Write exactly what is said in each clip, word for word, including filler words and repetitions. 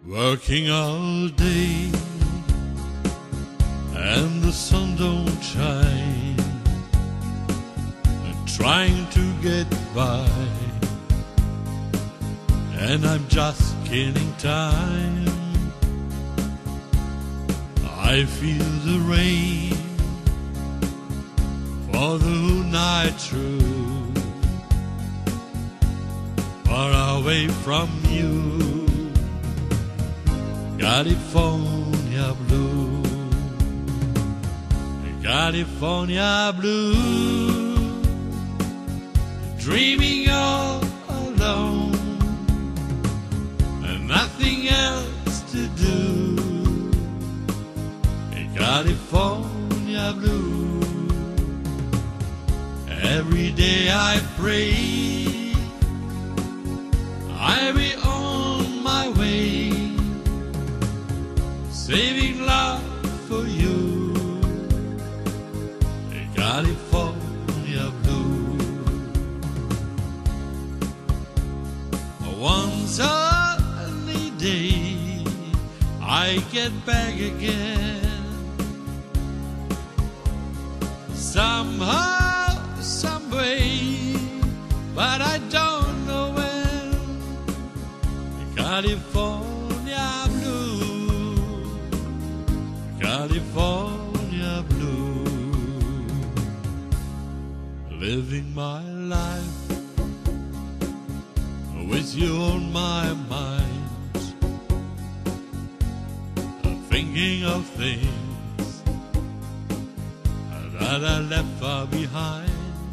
Working all day and the sun don't shine, and trying to get by, and I'm just killing time. I feel the rain for the whole night through, far away from you, California blue, California blue, dreaming all alone and nothing else to do, California blue. Every day I pray I'll be on my way, saving love for you, California blue. One sunny day I get back again, somehow, some way, but I don't know when, California blue, California blue. Living my life with you on my mind, thinking of things that I left far behind.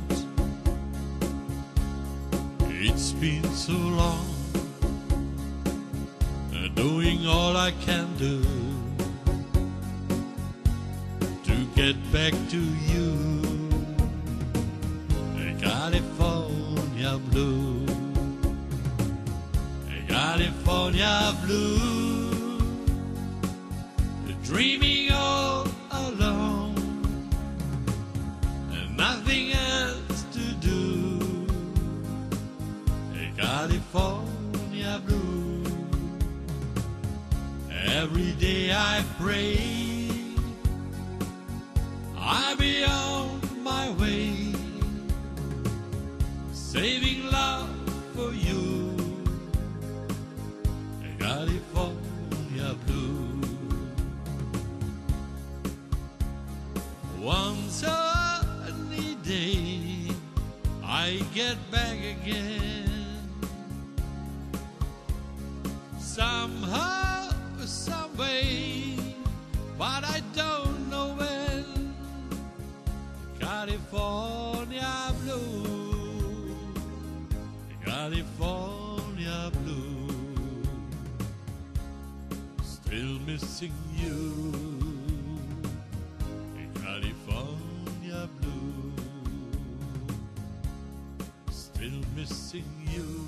It's been so long, doing all I can do to get back to you, California blue, California blue, dreaming all alone and nothing else to do, California blue. Every day I pray I'll be on my way, saving love for you, California blue. One sunny day I get back again, somehow, some way, but I don't know when, California blue, California blue, still missing you, California blue, still missing you.